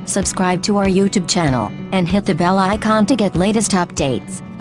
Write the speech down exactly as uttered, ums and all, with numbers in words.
subscribe to our YouTube channel, and hit the bell icon to get latest updates.